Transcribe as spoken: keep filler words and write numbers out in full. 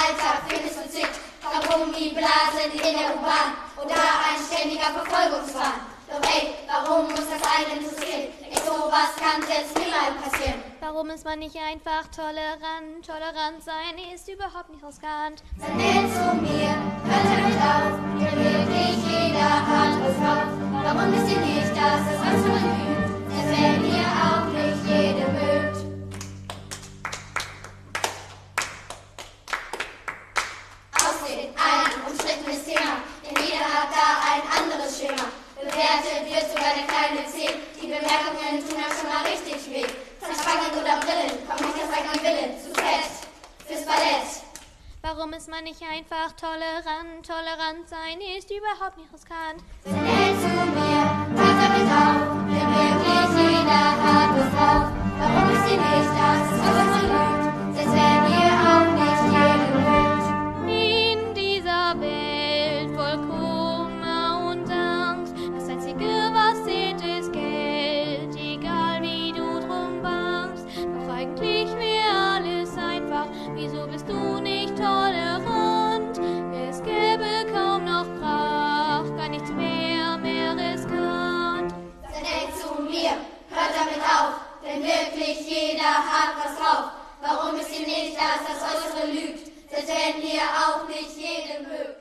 Alltag findest du zig Kaugummi-Blasen in der U-Bahn oder ein ständiger Verfolgungswahn. Doch ey, warum muss das einen interessieren? Ey, sowas kann jetzt niemals passieren. Warum ist man nicht einfach tolerant? Tolerant sein ist überhaupt nicht riskant. Sei nett zu mir, hört damit auf, denn wirklich jeder hat was drauf. Warum wisst ihr nicht, dass das unsere lügt, selbst wenn ihr auch nicht jede mögt? Aussehen, ein umstrittenes Thema, denn jeder hat da ein anderes Schema. Bewertet wird sogar der kleine C. Die Bemerkungen tun einem schon mal richtig weh. Zerspangen oder Brillen, kommt nicht das eigene Wille. Zu fett fürs Ballett. Warum ist man nicht einfach tolerant? Tolerant sein ist überhaupt nicht riskant. Sei nett zu mir, hört damit auf, denn wirklich jeder hat was drauf. Warum wisst ihr nicht, dass es unsere lügt, selbst wenn ihr auch nicht jede mögt? In dieser Welt voll Kummer und Angst, das Einzige, was zählt, ist Geld, egal wie du drum bangst. Doch eigentlich wäre alles einfach, wieso bist du nicht tolerant? Es gäbe kaum noch Pracht, gar nichts mehr, mehr riskant. Sei nett zu mir, hört damit auf, denn wirklich jeder hat was drauf. Warum wisst ihr nicht, dass das Äußere lügt, selbst wenn ihr auch nicht jede mögt?